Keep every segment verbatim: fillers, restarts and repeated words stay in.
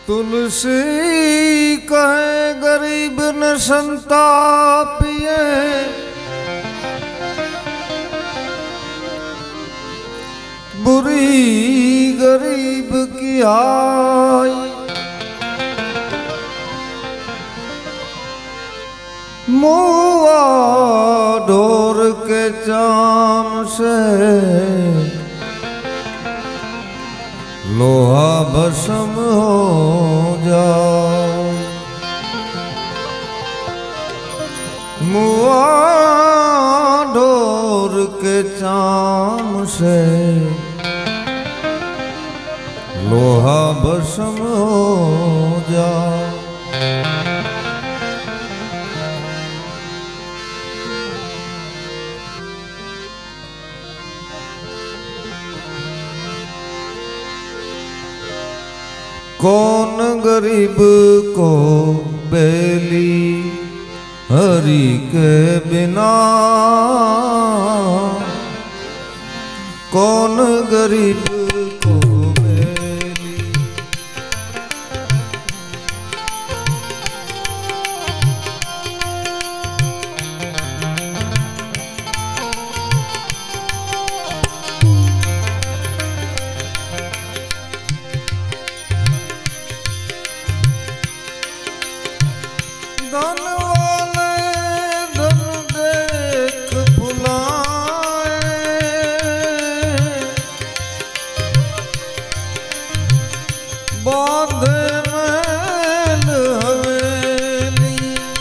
तुलसी कहे गरीब न संतापिए, बुरी गरीब की आई। मुआ ढोर के चाम से लोहा भस्म हो जाए। मुआ ढोर के चाम से लोहा भस्म हो जाए। कौन गरीब को बेली हरि के बिना, कौन गरीब को बेली। धन वाले धन देख भुलाए, बांधे महल हवेली।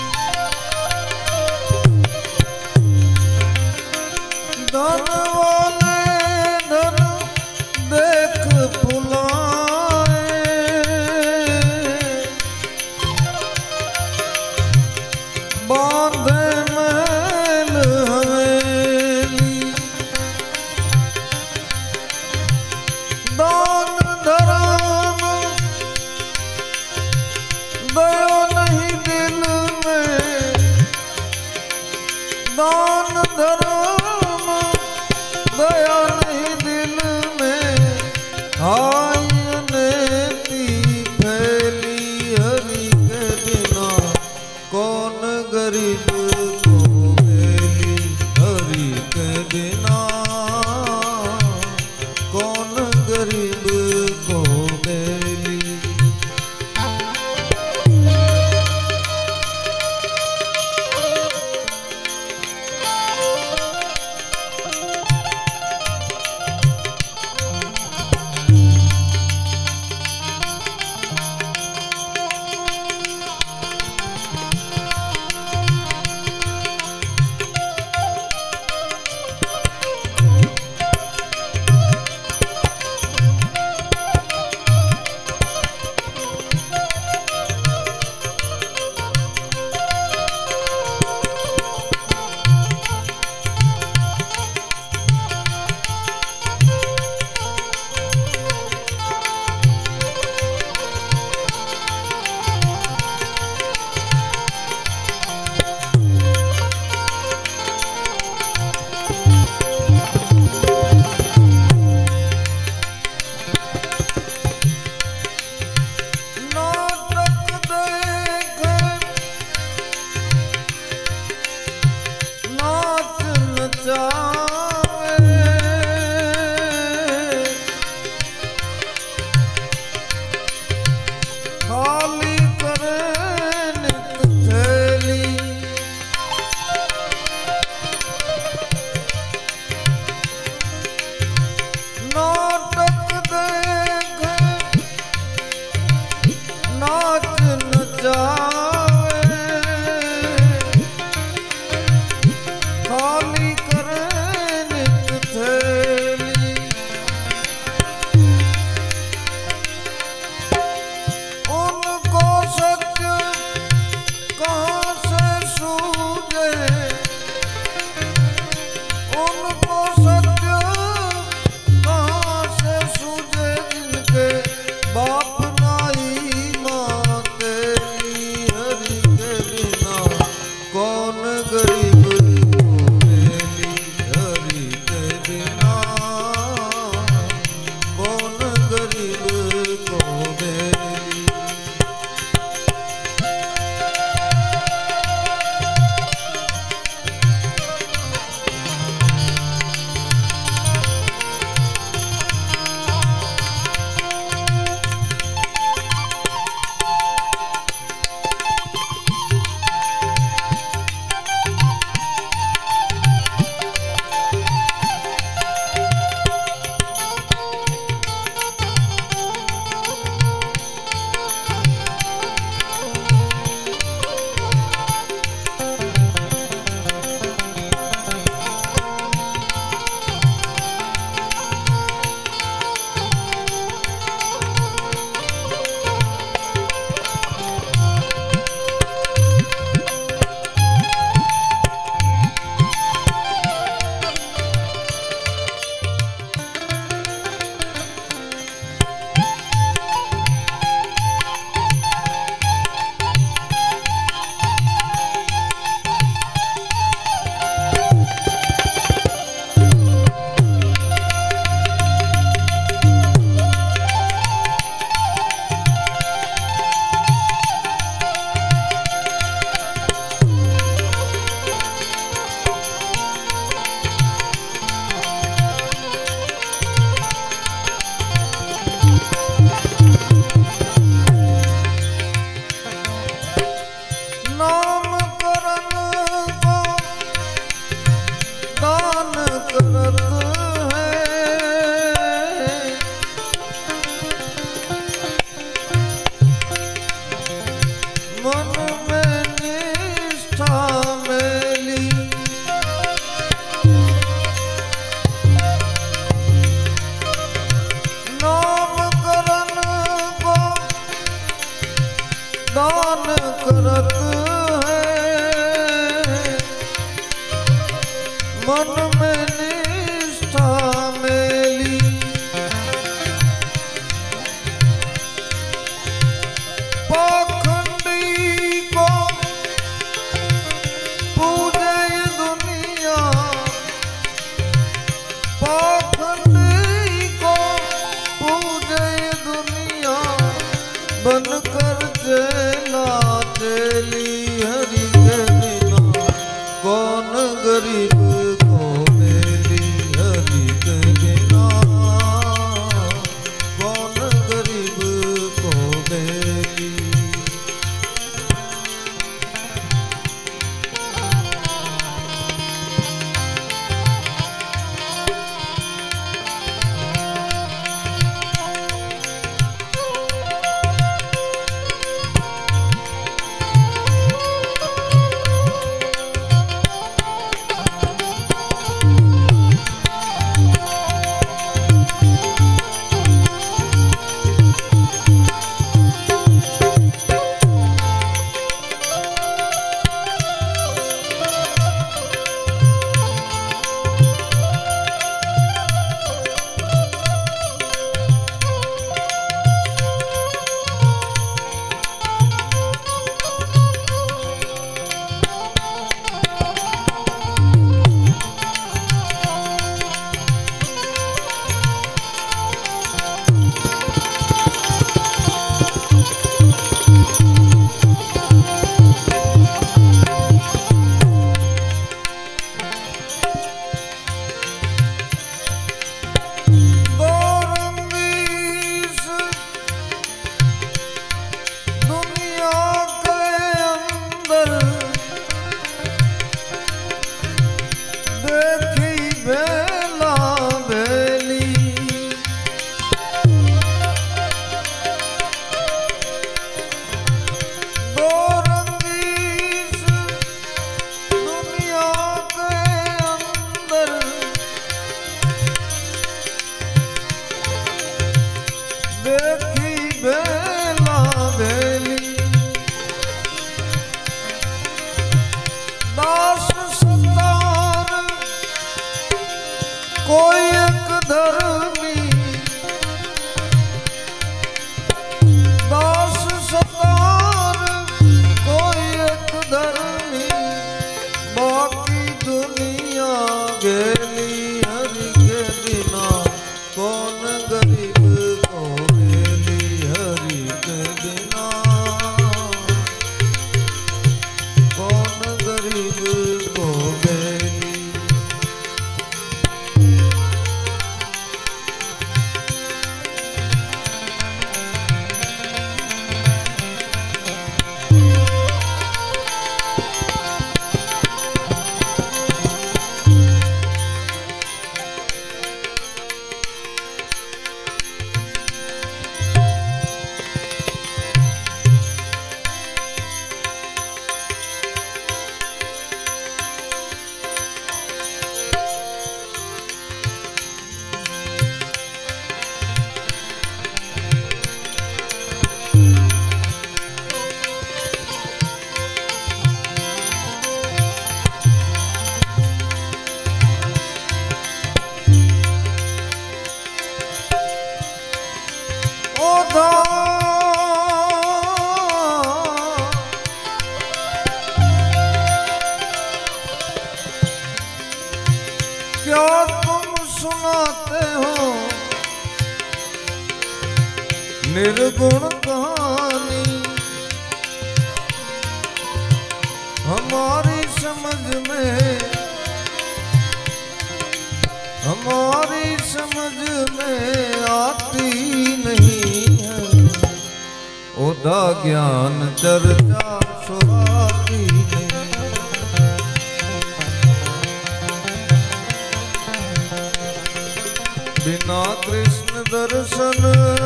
धन वाले धन देख भुलाए, बांधे महल हवेली। दान धर्म दया नहीं दिल में, दान धर्म दया नहीं दिल में। हाय नेति फैली हरि के बिना, कौन गरीब को बेली हरि के बिना, कौन गरीब को बेली। धर्मी दास सतार कोई एक धर्मी बाकी दुनिया गेली हरि के बिना कौन गरीब को गेली हरि के बिना कौन गरीब को गेली। क्या तुम सुनाते हो निर्गुण कहानी हमारी समझ में हमारी समझ में आती नहीं है। ओदा ज्ञान चर्चा सुहाती नहीं। बिना कृष्ण दर्शन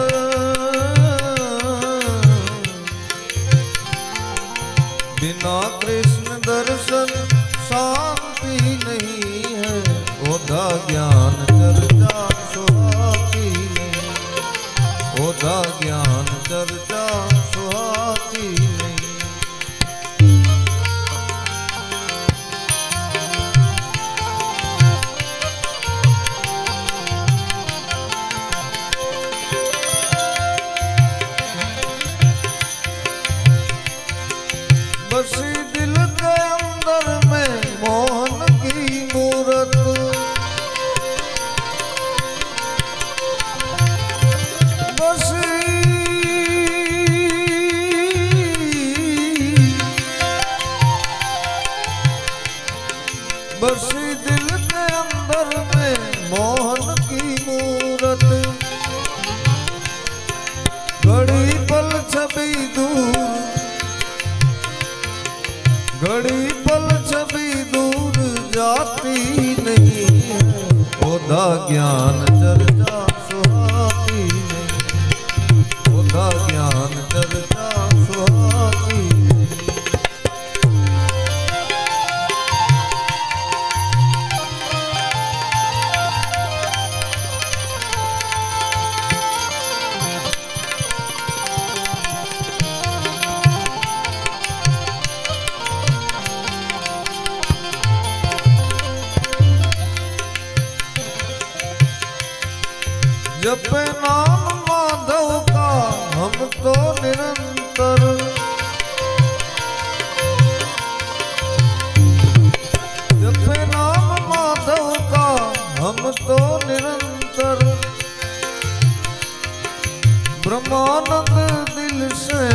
बिना कृष्ण दर्शन शांति नहीं है। ओदा ज्ञान चर्चा सुहाती नहीं। ओदा ज्ञान चर्चा सुहाती नहीं। बसी दिल के अंदर में मोहन की मूरत बसी बसी दिल के अंदर में मोहन की मूरत घड़ी पल छवि दूर घड़ी पल छवि दूर जाती नहीं है। ओदा ज्ञान चर्चा सुहाती नहीं। ओदा ज्ञान चर्चा सुहाती नहीं। जपे नाम माधव का हम तो निरंतर जपे नाम माधव का हम तो निरंतर ब्रह्मानंद दिल से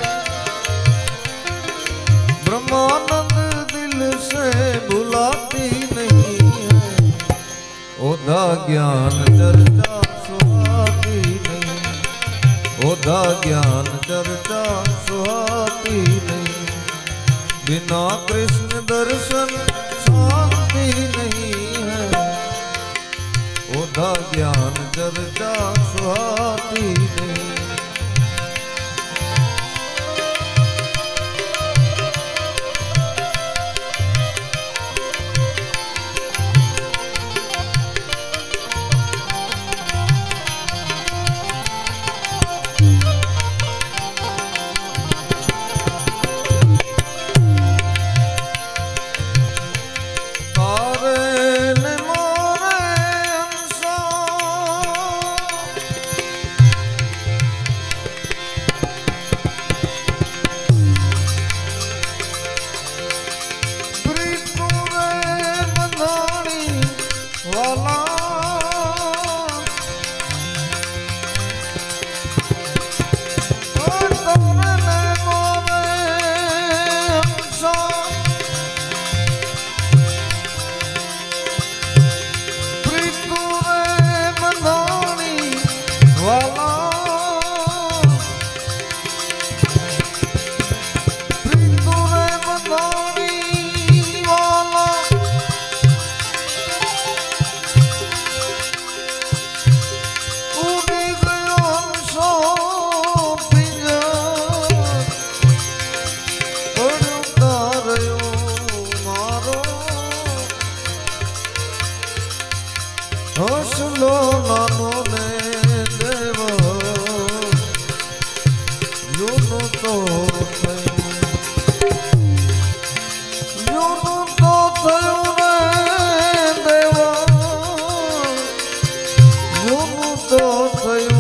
ब्रह्मानंद दिल से भुलाती नहीं है। ओदा ज्ञान चर्चा सुहाती नहीं। ओदा ज्ञान चर्चा सुहाती नहीं। बिना कृष्ण दर्शन शांति नहीं है। ओदा ज्ञान चर्चा सुहाती नहीं। છો નાનો ને દેવ જૂનું તો થયું જૂનું તો થયું ને દેવ જૂનું તો થયું